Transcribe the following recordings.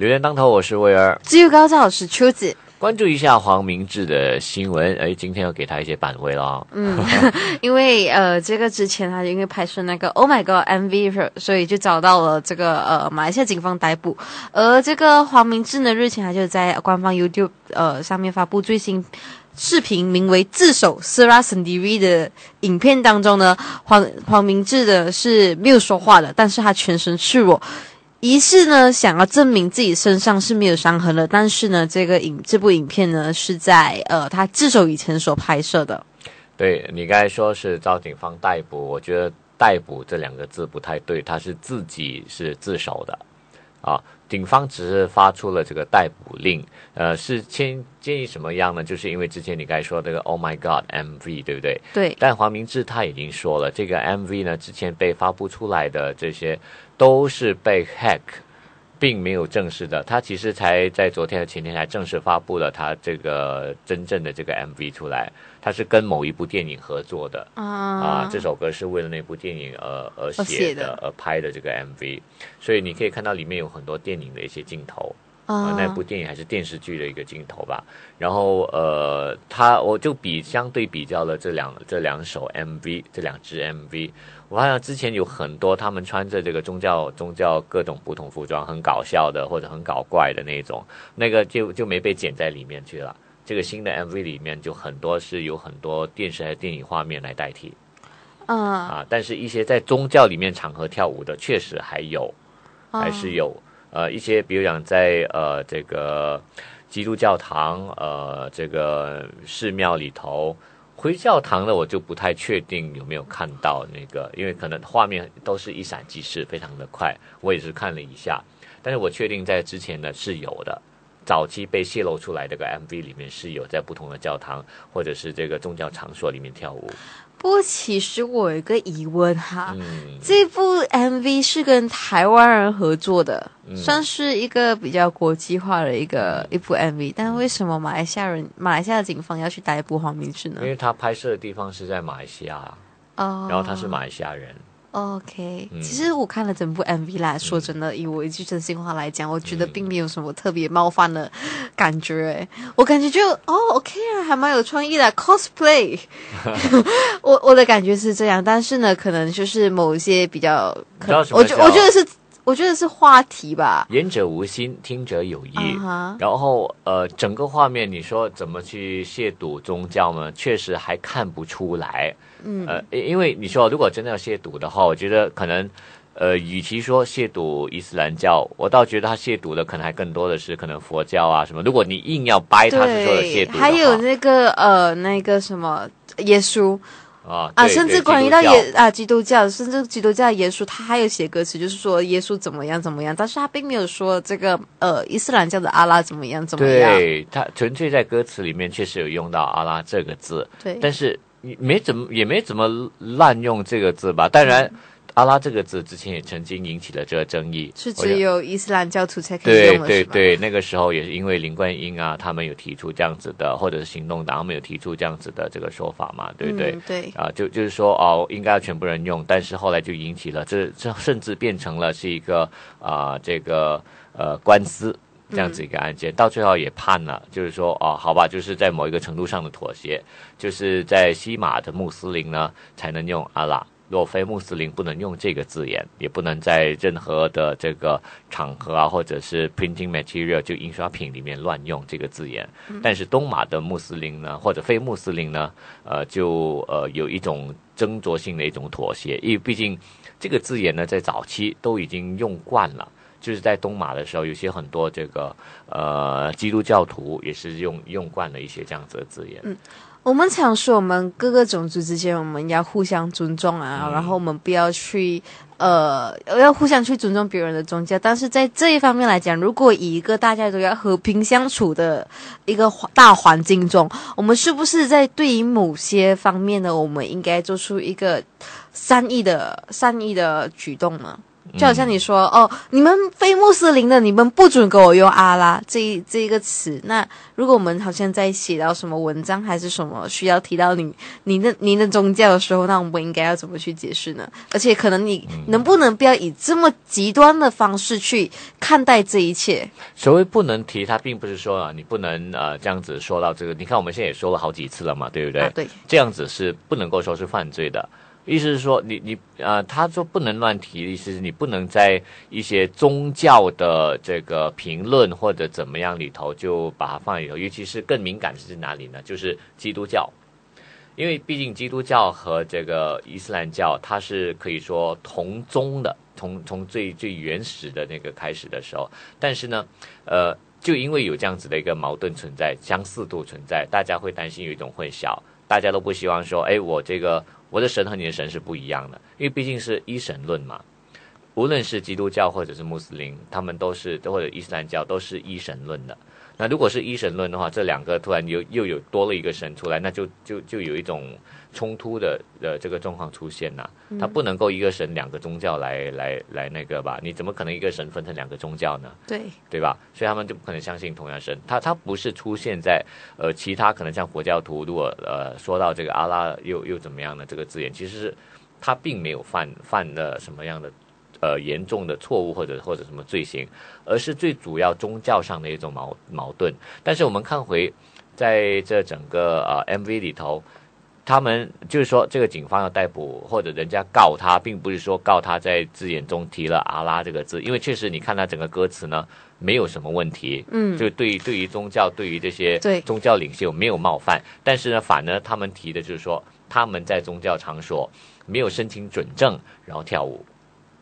榴莲当头，我是威尔。 自由高照，我是秋子。 关注一下黄明志的新闻，今天要给他一些版位了。 因为这个之前他因为拍摄那个 Oh My God MV， 所以就找到了这个马来西亚警方逮捕。而这个黄明志呢，日前他就在官方 YouTube 上面发布最新视频，名为自首 Serah Sendiri 的影片当中呢，黄明志的是没有说话的，但是他全身赤裸。疑似呢想要证明自己身上是没有伤痕的，但是呢这部影片呢是在他自首以前所拍摄的。 对，你刚才说是遭警方逮捕，我觉得逮捕这两个字不太对，他是自己是自首的啊。警方只是发出了这个逮捕令，是建议什么样呢？就是因为之前你刚才说这个 Oh My God MV， 对不对？ 对。 但黄明志他已经说了，这个 MV 呢之前被发布出来的这些都是被 hack， 并没有正式的。他其实才在昨天和前天才正式发布了他这个真正的这个 MV 出来，他是跟某一部电影合作的这首歌是为了那部电影而写的，而拍的这个 MV， 所以你可以看到里面有很多电影的一些镜头。那部电影还是电视剧的一个镜头吧。然后我就相对比较了这两首 MV， 这两支 MV， 我发现之前有很多他们穿着这个宗教各种不同服装，很搞笑的或者很搞怪的那种，那个就没被剪在里面去了。这个新的 MV 里面就很多是有很多电视还是电影画面来代替。但是一些在宗教里面场合跳舞的确实还是有。一些比如讲在这个基督教堂这个寺庙里头，回教堂的我就不太确定有没有看到那个，因为可能画面都是一闪即逝，非常的快，我也是看了一下，但是我确定在之前呢是有的，早期被泄露出来这个 MV 里面是有在不同的教堂或者是这个宗教场所里面跳舞。 不过其实我有一个疑问哈，这部 MV 是跟台湾人合作的，算是一个比较国际化的一部 MV， 但为什么马来西亚的警方要去逮捕黄明志呢？ 因为他拍摄的地方是在马来西亚，然后他是马来西亚人。 OK，其实我看了整部 MV 啦，说真的，以我一句真心话来讲，我觉得并没有什么特别冒犯的感觉。我感觉就OK 啊，还蛮有创意的 cosplay 。我的感觉是这样，但是呢，可能就是某一些比较，我觉得是话题吧。 言者无心，听者有意。然后整个画面你说怎么去亵渎宗教呢？确实还看不出来。因为你说如果真的要亵渎的话，我觉得可能与其说亵渎伊斯兰教，我倒觉得他亵渎的可能还更多的是可能佛教啊什么。如果你硬要掰他是说的亵渎的话， 还有那个什么耶稣。甚至关于到基督教，甚至基督教的耶稣，他还有写歌词，就是说耶稣怎么样怎么样，但是他并没有说这个伊斯兰教的阿拉怎么样怎么样。 对，他纯粹在歌词里面确实有用到阿拉这个字，对，但是也没怎么滥用这个字吧。当然，阿拉这个字之前也曾经引起了这个争议， 是只有伊斯兰教徒才可以用的。 对，那个时候也是因为林冠英他们有提出这样子的，或者是行动党他们有提出这样子的这个说法嘛，对不对？ 对就是说应该要全部人用，但是后来就引起了这甚至变成了是一个这个官司这样子一个案件，到最后也判了，就是说好吧，就是在某一个程度上的妥协，就是在西马的穆斯林呢才能用阿拉。若非穆斯林不能用这个字眼，也不能在任何的这个场合或者是 printing material 就印刷品里面乱用这个字眼。但是东马的穆斯林呢，或者非穆斯林呢，就有一种斟酌性的一种妥协，因为毕竟这个字眼呢在早期都已经用惯了。就是在东马的时候，有些很多这个基督教徒也是用惯了一些这样子的字眼。 我们常说我们各个种族之间我们要互相尊重然后我们不要去要互相去尊重别人的宗教，但是在这一方面来讲，如果以一个大家都要和平相处的一个大环境中，我们是不是在对于某些方面呢，我们应该做出一个善意的举动呢？ 就好像你说你们非穆斯林的，你们不准给我用阿拉这一个词。那如果我们好像在写到什么文章还是什么需要提到您的宗教的时候，那我们应该要怎么去解释呢？而且可能你能不能不要以这么极端的方式去看待这一切？ 所谓不能提，它并不是说你不能这样子说到这个。你看我们现在也说了好几次了嘛，对不对？ 对， 这样子是不能够说是犯罪的。意思是说，他说不能乱提，意思是你不能在一些宗教的这个评论或者怎么样里头就把它放里头，尤其是更敏感是哪里呢？就是基督教，因为毕竟基督教和这个伊斯兰教它是可以说同宗的，从最原始的那个开始的时候，但是呢，就因为有这样子的一个矛盾存在，相似度存在，大家会担心有一种混淆，大家都不希望说，我的神和你的神是不一样的，因为毕竟是一神论嘛。无论是基督教或者是穆斯林，他们都是或者伊斯兰教都是一神论的。那如果是一神论的话，这两个突然又有多了一个神出来，那就有一种冲突的这个状况出现呐。他不能够一个神两个宗教来那个吧？你怎么可能一个神分成两个宗教呢？对吧？所以他们就不可能相信同样神。他不是出现在其他可能像佛教徒，如果说到这个阿拉又怎么样的这个字眼，其实是他并没有犯了什么样的严重的错误或者什么罪行，而是最主要宗教上的一种矛盾。但是我们看回在这整个MV 里头，他们就是说这个警方要逮捕或者人家告他，并不是说告他在字眼中提了阿拉这个字，因为确实你看他整个歌词呢没有什么问题，就对于宗教对于这些宗教领袖没有冒犯，但是呢反而他们提的就是说他们在宗教场所没有申请准证然后跳舞。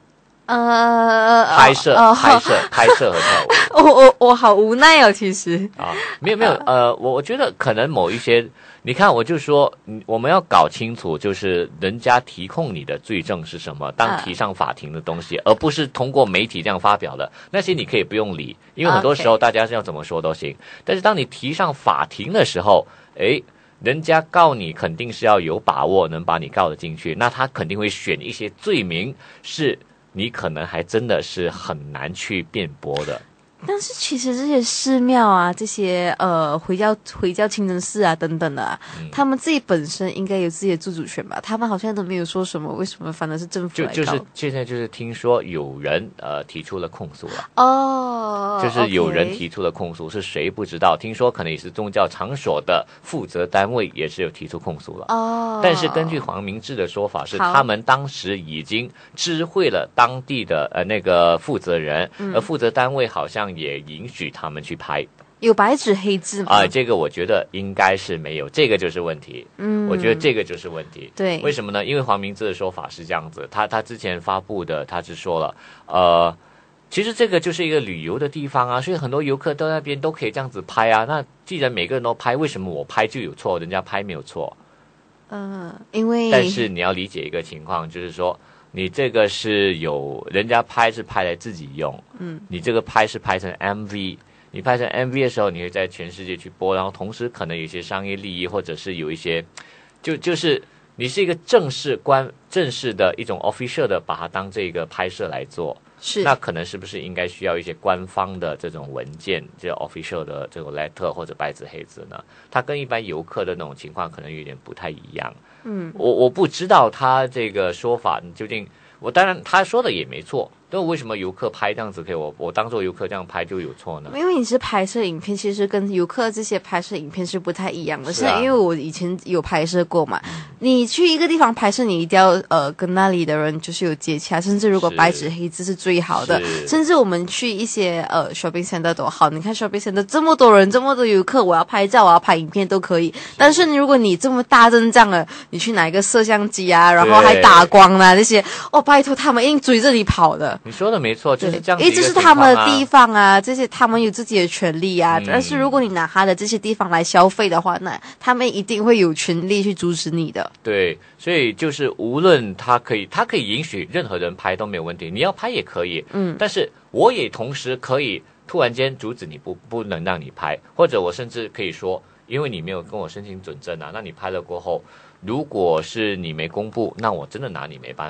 拍摄和跳舞，我好无奈哦，其实没有，我觉得可能某一些，你看，我就说，我们要搞清楚，就是人家提控你的罪证是什么，当提上法庭的东西，而不是通过媒体这样发表的那些，你可以不用理，因为很多时候大家是要怎么说都行，但是当你提上法庭的时候，人家告你肯定是要有把握能把你告得进去，那他肯定会选一些罪名是你可能还真的是很难去辩驳的。 但是其实这些寺庙啊，这些回教清真寺啊等等的啊，他们自己本身应该有自己的自主权吧？他们好像都没有说什么，为什么反而是政府来告？ 就是现在就是听说有人提出了控诉了就是有人提出了控诉，是谁不知道？听说可能也是宗教场所的负责单位也是有提出控诉了但是根据黄明志的说法是，他们当时已经知会了当地的那个负责人，而负责单位好像也允许他们去拍。 有白纸黑字吗？ 这个我觉得应该是没有，这个就是问题。我觉得这个就是问题。 对， 为什么呢？因为黄明志的说法是这样子，他之前发布的，他是说了，其实这个就是一个旅游的地方啊，所以很多游客到那边都可以这样子拍啊。那既然每个人都拍，为什么我拍就有错，人家拍没有错？ 因为但是你要理解一个情况，就是说你这个是有人家拍是拍来自己用，你这个拍是拍成 MV， 你拍成 MV 的时候，你会在全世界去播，然后同时可能有一些商业利益，或者是有一些就是你是一个正式的一种 official 的，把它当这个拍摄来做。 是， 那可能是不是应该需要一些官方的这种文件，这 official 的这种 letter 或者白纸黑字呢？它跟一般游客的那种情况可能有点不太一样。我不知道他这个说法究竟，当然他说的也没错，但为什么游客拍这样子可以，我当做游客这样拍就有错呢？ 因为你是拍摄影片，其实跟游客这些拍摄影片是不太一样的。是因为我以前有拍摄过嘛，你去一个地方拍摄，你一定要跟那里的人就是有接洽，甚至如果白纸黑字是最好的。甚至我们去一些shopping center 都好，你看 shopping center 这么多人，这么多游客，我要拍照，我要拍影片都可以。但是如果你这么大阵仗了，你去拿一个摄像机啊，然后还打光啊这些，拜托他们一定追着你跑的。 你说的没错，就是这样子因为这是他们的地方啊，这些他们有自己的权利啊。但是如果你拿他的这些地方来消费的话，那他们一定会有权利去阻止你的。 对，所以就是无论他可以允许任何人拍都没有问题，你要拍也可以。但是我也同时可以突然间阻止你不能让你拍，或者我甚至可以说，因为你没有跟我申请准证啊，那你拍了过后，如果是你没公布，那我真的拿你没办法。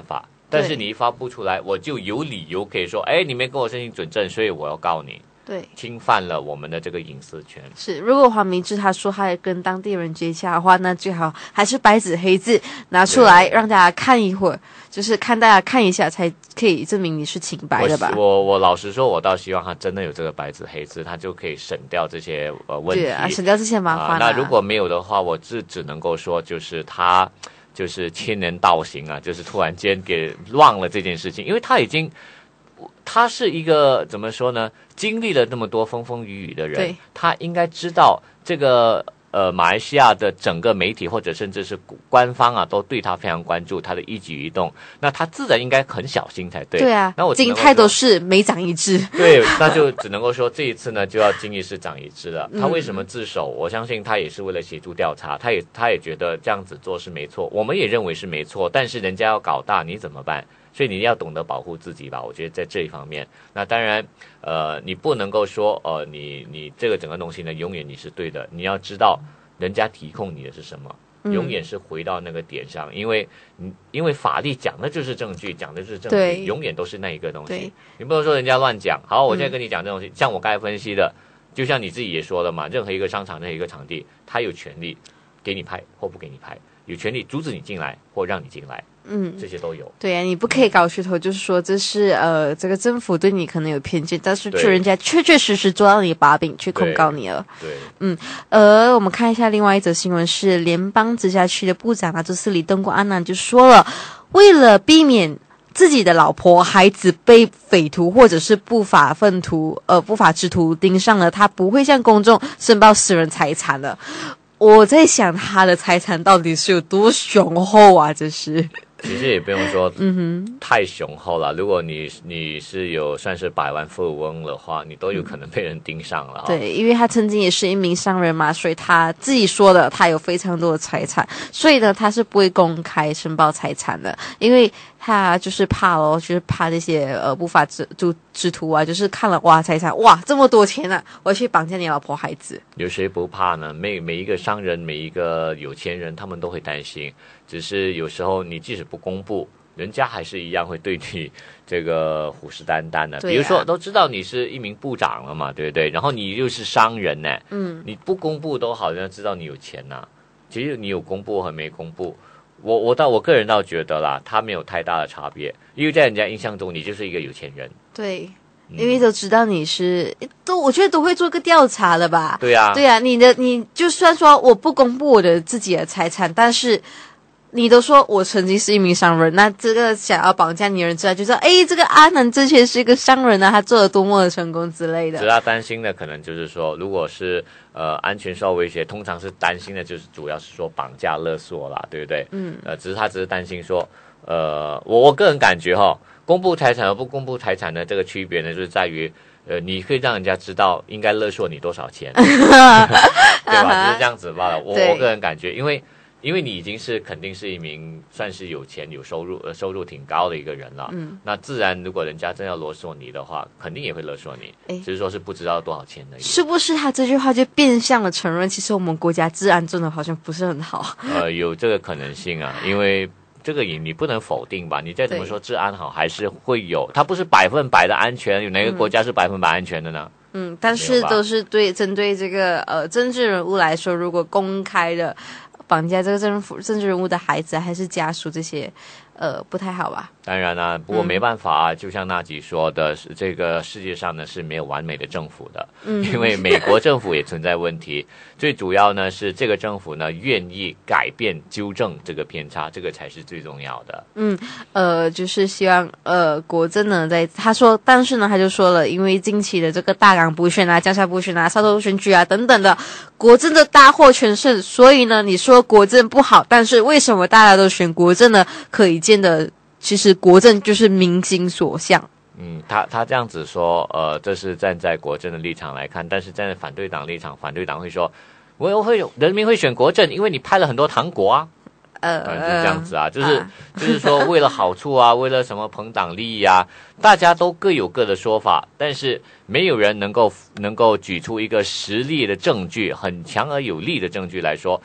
但是你一发布出来，我就有理由可以说，哎，你没跟我申请准证，所以我要告你。 对， 侵犯了我们的这个隐私权。 是，如果黄明志他说他也跟当地人接洽的话，那最好还是白纸黑字拿出来让大家看一会儿，就是看大家看一下，才可以证明你是清白的吧。 我老实说，我倒希望他真的有这个白纸黑字，他就可以省掉这些问题， 对啊，省掉这些麻烦。 那如果没有的话，我只能够说，就是他就是千年道行啊，就是突然间给忘了这件事情，因为他是一个怎么说呢？经历了那么多风风雨雨的人，他应该知道这个马来西亚的整个媒体或者甚至是官方啊，都对他非常关注他的一举一动。那他自然应该很小心才对。 对啊， 那我金泰都是没长一智。 对，那就只能够说这一次呢，就要经一事长一智了。他为什么自首？我相信他也是为了协助调查，他也觉得这样子做是没错，我们也认为是没错，但是人家要搞大，你怎么办？所以你要懂得保护自己吧，我觉得在这一方面，那当然，你不能够说，你这个整个东西呢，永远你是对的，你要知道人家提控你的是什么，永远是回到那个点上，因为法律讲的就是证据，讲的就是证据，永远都是那一个东西，你不能说人家乱讲。好，我现在跟你讲这东西，像我刚才分析的，就像你自己也说了嘛，任何一个商场、任何一个场地，他有权利给你拍或不给你拍，有权利阻止你进来或让你进来。这些都有。对呀，你不可以搞噱头，就是说这是这个政府对你可能有偏见，但是人家确确实实抓到你把柄去控告你了。 对， 我们看一下另外一则新闻是联邦直辖区的部长啊，就是李登国安南就说了，为了避免自己的老婆孩子被匪徒或者是不法之徒盯上了，他不会向公众申报私人财产的。我在想他的财产到底是有多雄厚啊，这是。 其实也不用说太雄厚了，如果你是有算是百万富翁的话，你都有可能被人盯上了。 对，因为他曾经也是一名商人嘛，所以他自己说的他有非常多的财产，所以呢他是不会公开申报财产的，因为他就是怕就是怕这些不法之徒啊，就是看了哇财产哇这么多钱啊，我要去绑架你老婆孩子。 有谁不怕呢？每一个商人，每一个有钱人，他们都会担心。只是有时候你即使不公布，人家还是一样会对你这个虎视眈眈的。比如说，都知道你是一名部长了嘛，对不对？然后你又是商人呢，你不公布都好像知道你有钱呐。其实你有公布和没公布，我个人倒觉得啦，他没有太大的差别，因为在人家印象中你就是一个有钱人。 对。因为都知道你是我觉得都会做个调查的吧。 对啊， 你就算说我不公布我的自己的财产，但是你都说我曾经是一名商人，那这个想要绑架你的人知道就知道，这个阿南之前是一个商人啊，他做了多么的成功之类的。 只是他担心的可能就是说，如果是安全受威胁，通常是担心的就是主要是说绑架勒索啦，对不对？只是担心说，我个人感觉公布财产和不公布财产的这个区别呢，就是在于，你可以让人家知道应该勒索你多少钱，对吧？就是这样子罢了。我个人感觉，因为你已经是肯定是一名算是有钱有收入挺高的一个人了，那自然如果人家真要勒索你的话，肯定也会勒索你，只是说是不知道多少钱而已。 是不是他这句话就变相的承认，其实我们国家治安真的好像不是很好？ 有这个可能性啊，因为。这个你不能否定吧？你再怎么说治安好，还是会有，它不是100%的安全。有哪个国家是100%安全的呢？ 但是都是针对这个政治人物来说，如果公开的绑架这个政治人物的孩子还是家属这些，不太好吧？ 当然啦，不过没办法啊，就像纳吉说的，这个世界上呢是没有完美的政府的，因为美国政府也存在问题。最主要呢是这个政府呢愿意改变、纠正这个偏差，这个才是最重要的。 就是希望国政呢他说，但是呢他就说了，因为近期的这个大港补选啊、江夏补选啊、沙头选举啊等等的，国政的大获全胜，所以呢你说国政不好，但是为什么大家都选国政呢？可以见的。其实国政就是民心所向。 他这样子说，这是站在国政的立场来看，但是站在反对党立场，反对党会说，人民会选国政，因为你派了很多糖果啊。是这样子啊，就是说为了好处啊，为了什么朋党利益啊，大家都各有各的说法，但是没有人能够举出一个实力的证据，很强而有力的证据来说。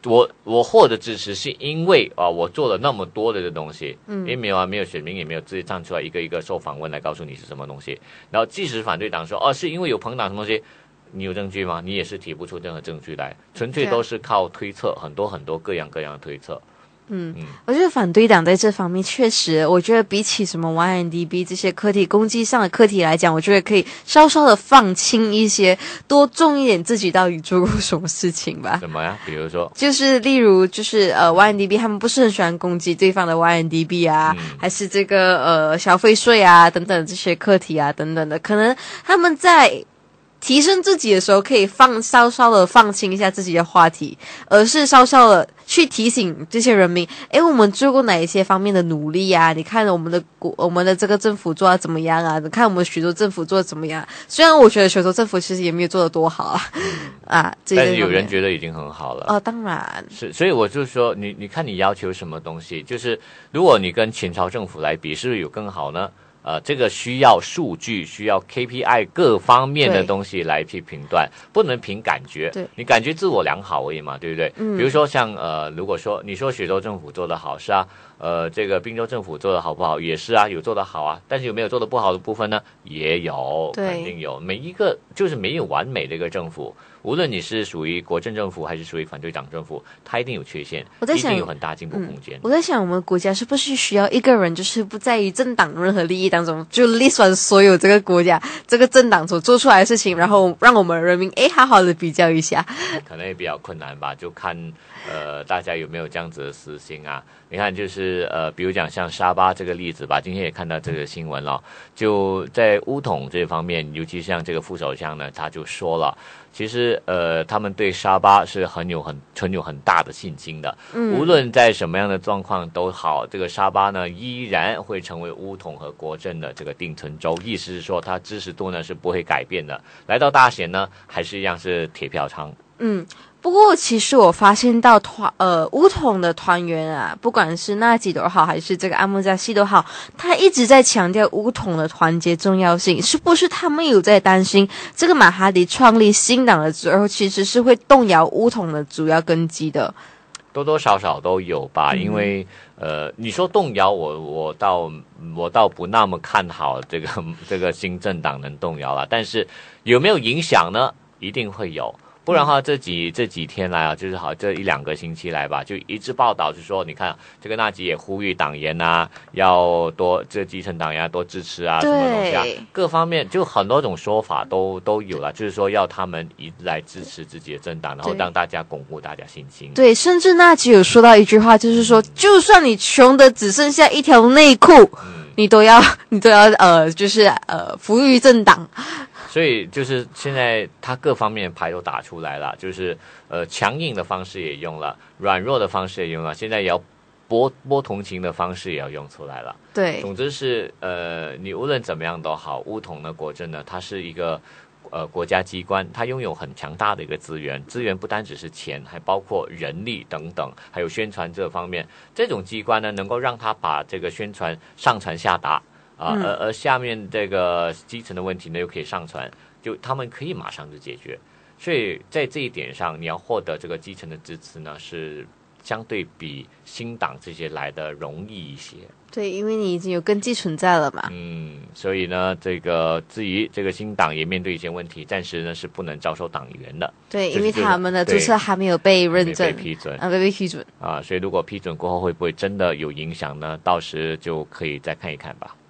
我获得支持是因为我做了那么多的东西，因为没有选民也没有自己站出来一个一个受访问来告诉你是什么东西。然后即使反对党说是因为有朋党什么东西，你有证据吗？你也是提不出任何证据来，纯粹都是靠推测，很多各样的推测。 我觉得反对党在这方面确实，我觉得比起什么 YNDB 这些课题攻击上的课题来讲，我觉得可以稍稍的放轻一些，多重一点自己到底做过什么事情吧。 什么呀？比如说， 就是例如YNDB 他们不是很喜欢攻击对方的 YNDB 啊，还是这个消费税啊等等这些课题啊等等的，可能他们在提升自己的时候，可以稍稍的放轻一下自己的话题，而是稍稍的去提醒这些人民，我们做过哪一些方面的努力啊？你看我们的这个政府做得怎么样啊？你看我们许多政府做得怎么样？虽然我觉得许多政府其实也没有做得多好但是有人觉得已经很好了。 当然是，所以我就说，你看你要求什么东西？就是如果你跟前朝政府来比，是不是有更好呢？这个需要数据，需要 KPI 各方面的东西来去评断，不能凭感觉。你感觉自我良好而已嘛，对不对？比如说像如果说你说雪州政府做得好，是啊，这个滨州政府做得好不好，也是啊，有做得好啊，但是有没有做得不好的部分呢？也有，肯定有。每一个就是没有完美的一个政府，无论你是属于国政政府还是属于反对党政府，它一定有缺陷，一定有很大进步空间。 我在想，我们国家是不是需要一个人，就是不在于政党任何利益当中，就列算所有这个国家这个政党所做出来的事情，然后让我们人民好好的比较一下。 可能也比较困难吧，就看大家有没有这样子的私心啊。你看就是比如讲像沙巴这个例子吧，今天也看到这个新闻了，就在巫统这方面，尤其像这个副首相呢，他就说了，其实他们对沙巴是存有很大的信心的，无论在什么样的状况都好，这个沙巴呢依然会成为巫统和国政的这个定存州，意思是说它支持度呢是不会改变的，来到大选呢还是一样是铁票仓。 不过其实我发现到巫统的团员啊，不管是纳吉都好，还是这个阿穆扎西都好，他一直在强调巫统的团结重要性。是不是他们有在担心这个马哈迪创立新党的时候，其实是会动摇巫统的主要根基的？ 多多少少都有吧，因为你说动摇我倒不那么看好这个新政党能动摇了，但是有没有影响呢？一定会有。不然的话，这几天来啊，就是好这1-2个星期来吧，就一直报道是说，你看这个纳吉也呼吁党员啊，要多这基层党员多支持啊，什么东西啊，各方面就很多种说法都有了，就是说要他们一直来支持自己的政党，然后让大家巩固大家信心。 对，甚至纳吉有说到一句话，就是说，就算你穷的只剩下一条内裤，你都要服于政党。 所以就是现在他各方面牌都打出来了，就是强硬的方式也用了，软弱的方式也用了，现在也要博同情的方式也要用出来了。 对， 总之是你无论怎么样都好，巫统的国政呢，它是一个国家机关，它拥有很强大的一个资源不单只是钱，还包括人力等等，还有宣传这方面。这种机关呢，能够让它把这个宣传上传下达。而下面这个基层的问题呢，又可以上传，就他们可以马上就解决。所以在这一点上，你要获得这个基层的支持呢，是相对比新党这些来的容易一些。 对，因为你已经有根基存在了嘛。 所以呢，至于这个新党也面对一些问题，暂时呢是不能招收党员的。 对，因为他们的注册还没有被认证、 被批准被批准所以如果批准过后会不会真的有影响呢？到时就可以再看一看吧。